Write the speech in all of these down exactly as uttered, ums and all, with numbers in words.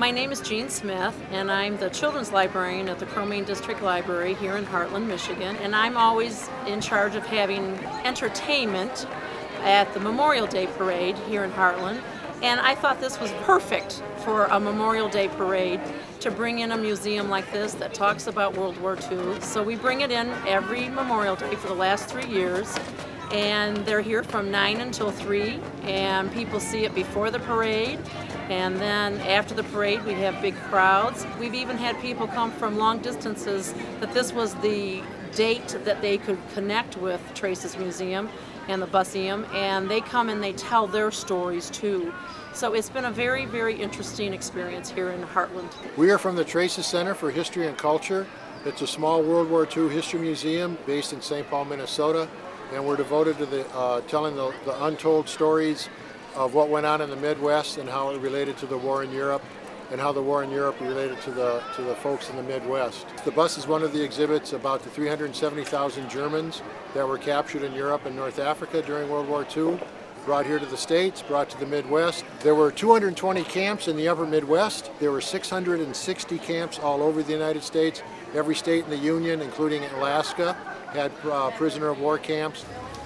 My name is Jean Smith, and I'm the children's librarian at the Crow-Main District Library here in Heartland, Michigan, and I'm always in charge of having entertainment at the Memorial Day Parade here in Heartland. And I thought this was perfect for a Memorial Day Parade to bring in a museum like this that talks about World War Two. So we bring it in every Memorial Day for the last three years. And they're here from nine until three, and people see it before the parade, and then after the parade we have big crowds. We've even had people come from long distances that this was the date that they could connect with Trace's Museum and the Buseum, and they come and they tell their stories too. So it's been a very, very interesting experience here in Heartland. We are from the Trace's Center for History and Culture. It's a small World War Two history museum based in Saint Paul, Minnesota. And we're devoted to the, uh, telling the, the untold stories of what went on in the Midwest and how it related to the war in Europe, and how the war in Europe related to the, to the folks in the Midwest. The bus is one of the exhibits about the three hundred seventy thousand Germans that were captured in Europe and North Africa during World War Two, brought here to the States, brought to the Midwest. There were two hundred twenty camps in the upper Midwest. There were six hundred sixty camps all over the United States. Every state in the Union, including Alaska, had uh, prisoner of war camps.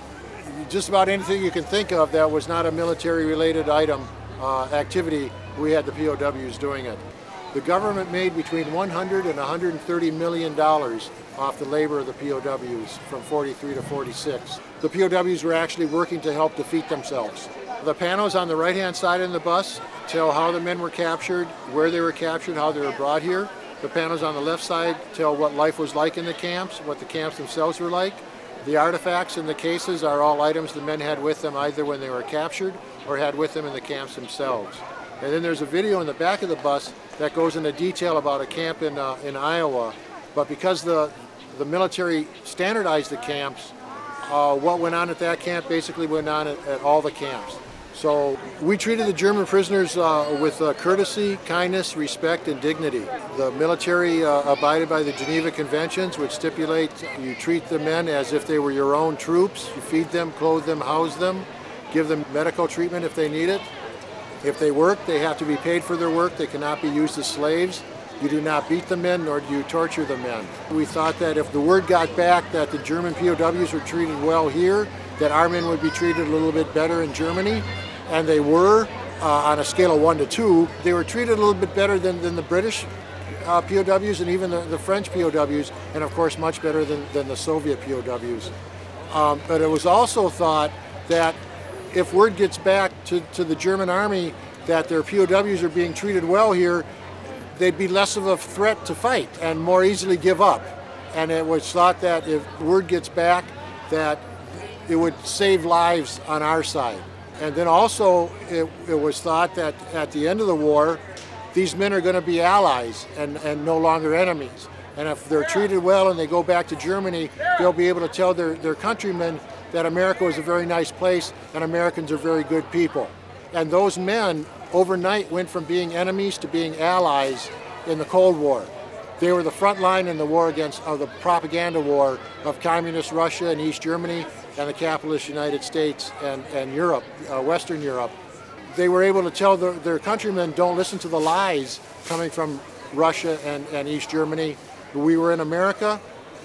Just about anything you can think of that was not a military related item, uh, activity, we had the P O Ws doing it. The government made between one hundred and one hundred thirty million dollars off the labor of the P O Ws from forty-three to forty-six. The P O Ws were actually working to help defeat themselves. The panels on the right hand side of the bus tell how the men were captured, where they were captured, how they were brought here. The panels on the left side tell what life was like in the camps, what the camps themselves were like. The artifacts in the cases are all items the men had with them either when they were captured or had with them in the camps themselves. And then there's a video in the back of the bus that goes into detail about a camp in, uh, in Iowa. But because the, the military standardized the camps, uh, what went on at that camp basically went on at, at all the camps. So we treated the German prisoners uh, with uh, courtesy, kindness, respect, and dignity. The military uh, abided by the Geneva Conventions, which stipulate you treat the men as if they were your own troops. You feed them, clothe them, house them, give them medical treatment if they need it. If they work, they have to be paid for their work. They cannot be used as slaves. You do not beat the men, nor do you torture the men. We thought that if the word got back that the German P O Ws were treated well here, that our men would be treated a little bit better in Germany. And they were, uh, on a scale of one to two, they were treated a little bit better than, than the British uh, P O Ws and even the, the French P O Ws, and of course much better than, than the Soviet P O Ws. Um, but it was also thought that if word gets back to, to the German army that their P O Ws are being treated well here, they'd be less of a threat to fight and more easily give up. And it was thought that if word gets back that it would save lives on our side. And then also it, it was thought that at the end of the war, these men are going to be allies and, and no longer enemies. And if they're treated well and they go back to Germany, they'll be able to tell their, their countrymen that America is a very nice place and Americans are very good people. And those men overnight went from being enemies to being allies in the Cold War. They were the front line in the war against, of the propaganda war of communist Russia and East Germany and the capitalist United States and, and Europe, uh, Western Europe. They were able to tell their, their countrymen, don't listen to the lies coming from Russia and, and East Germany. We were in America,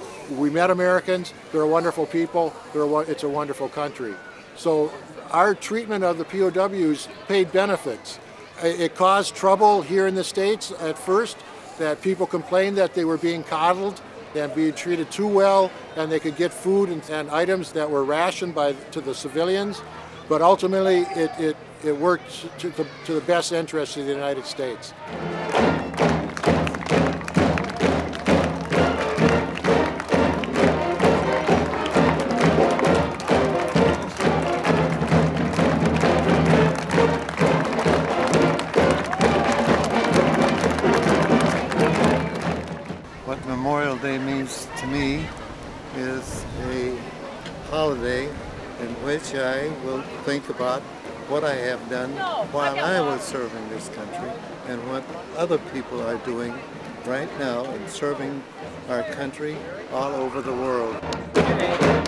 we met Americans, they're wonderful people, they're a, it's a wonderful country. So our treatment of the P O Ws paid benefits. It caused trouble here in the States at first, that people complained that they were being coddled and being treated too well, and they could get food and, and items that were rationed by to the civilians. But ultimately, it, it, it worked to the, to the best interest of the United States. What Memorial Day means to me is a holiday in which I will think about what I have done while I was serving this country and what other people are doing right now in serving our country all over the world.